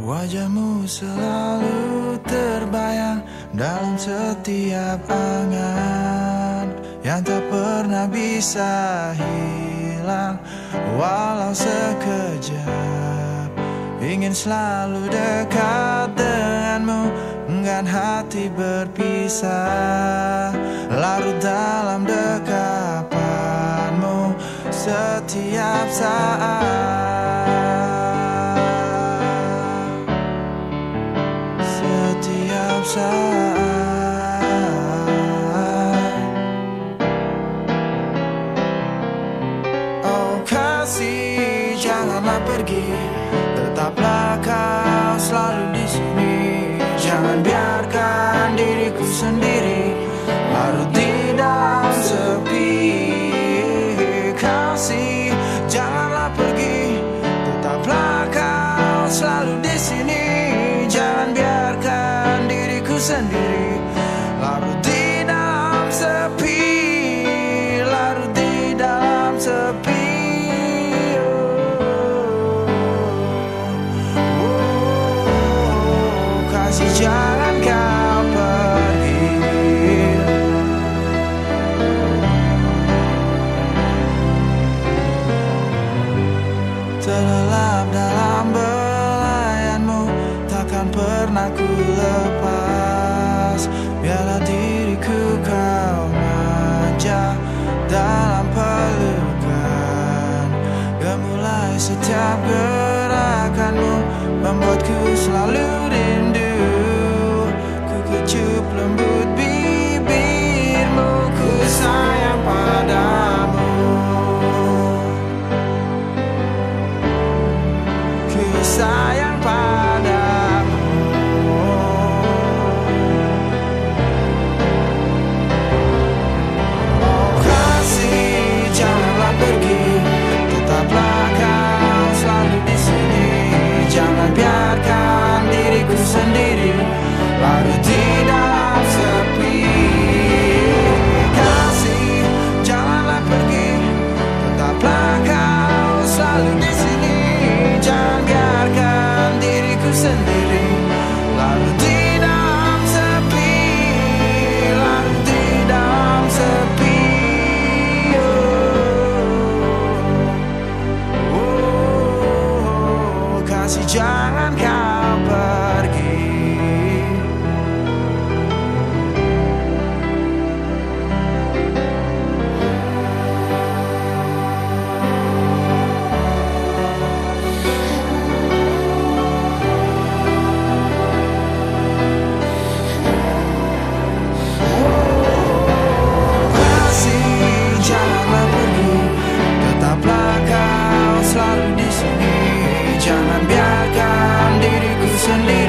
Wajahmu selalu terbayang dalam setiap angan yang tak pernah bisa hilang, walau sekejap. Ingin selalu dekat denganmu, enggan hati berpisah, larut dalam dekapanmu setiap saat. Setiap saat. Oh kasih, janganlah pergi, tetaplah kau selalu di sini. Jangan biarkan diriku sendiri larut di dalam sepi. Kasih, janganlah pergi, tetaplah kau selalu di sini. Jangan biarkan diriku sendiri larut di dalam sepi, larut di dalam sepi. Kasih, jangan kau pergi. Terlelap dalam belayanmu, takkan pernah ku lepas. Biarlah diriku kau manja dalam pelukan. Gemulai setiap gerakanmu, membuatku selalu rindu. Ku kecup lembut bibirmu, ku sayang padamu. Ku sayang padamu. Oh kasih, janganlah pergi, tetaplah kau selalu di sini. Jangan biarkan diriku sendiri larut di dalam sepi. Kasih, janganlah pergi, tetaplah kau selalu di sini. Jangan biarkan diriku sendiri larut di dalam sepi, larut di dalam sepi. Oh, kasih, jangan kau pergi. Tetaplah kau selalu di sini. Jangan biarkan diriku sendiri